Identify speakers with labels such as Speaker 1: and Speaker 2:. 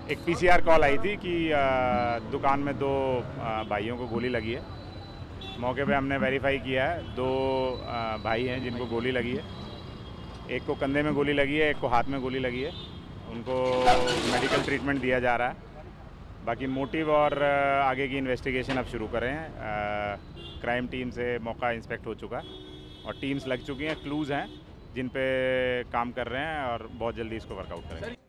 Speaker 1: एक PCR call आई थी कि दुकान में दो भाइयों को गोली लगी है। मौके पे हमने वेरीफाई किया है, दो भाई हैं जिनको गोली लगी है। एक को कंधे में गोली लगी है, एक को हाथ में गोली लगी है। उनको मेडिकल ट्रीटमेंट दिया जा रहा है। बाकी मोटिव और आगे की इन्वेस्टिगेशन अब शुरू करें हैं। क्राइम टीम से मौका इंस्पेक्ट हो चुका है और टीम्स लग चुकी हैं, क्लूज़ हैं जिन पे काम कर रहे हैं और बहुत जल्दी इसको वर्कआउट करेंगे।